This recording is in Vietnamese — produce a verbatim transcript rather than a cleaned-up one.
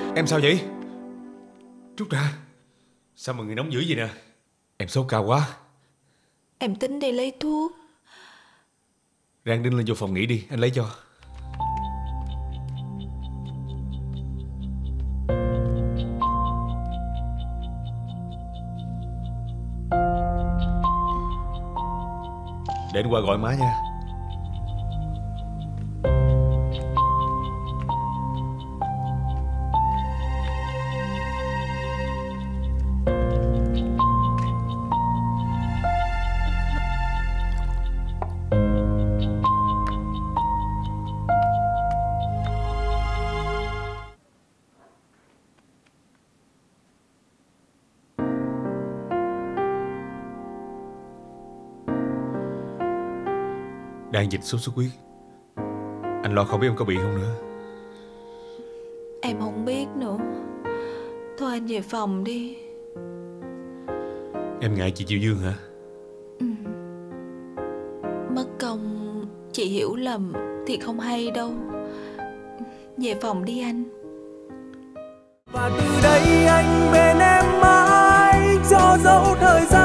Em sao vậy? Trút ra. Sao mà người nóng dữ vậy nè? Em sốt cao quá. Em tính đi lấy thuốc. Rang đinh lên vô phòng nghỉ đi, anh lấy cho. Để anh qua gọi má nha. Đang dịch sốt xuất huyết. Anh lo không biết em có bị không nữa. Em không biết nữa. Thôi anh về phòng đi. Em ngại chị Triệu Dương hả? Ừ. Mất công chị hiểu lầm thì không hay đâu. Về phòng đi anh. Và từ đây anh bên em mãi cho dấu thời gian.